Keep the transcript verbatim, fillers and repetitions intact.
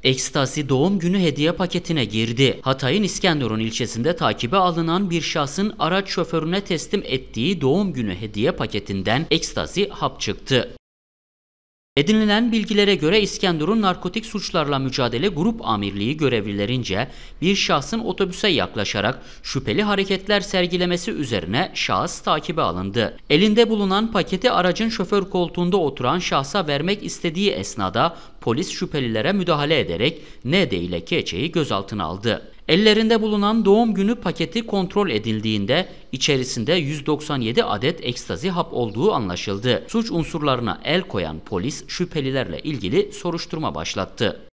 Ekstazi doğum günü hediye paketine girdi. Hatay'ın İskenderun ilçesinde takibe alınan bir şahsın araç şoförüne teslim ettiği doğum günü hediye paketinden ekstazi hap çıktı. Edinilen bilgilere göre İskenderun Narkotik Suçlarla Mücadele Grup Amirliği görevlilerince bir şahsın otobüse yaklaşarak şüpheli hareketler sergilemesi üzerine şahıs takibe alındı. Elinde bulunan paketi aracın şoför koltuğunda oturan şahsa vermek istediği esnada polis şüphelilere müdahale ederek N D ile K Ç'yi gözaltına aldı. Ellerinde bulunan doğum günü paketi kontrol edildiğinde içerisinde yüz doksan yedi adet ekstazi hap olduğu anlaşıldı. Suç unsurlarına el koyan polis şüphelilerle ilgili soruşturma başlattı.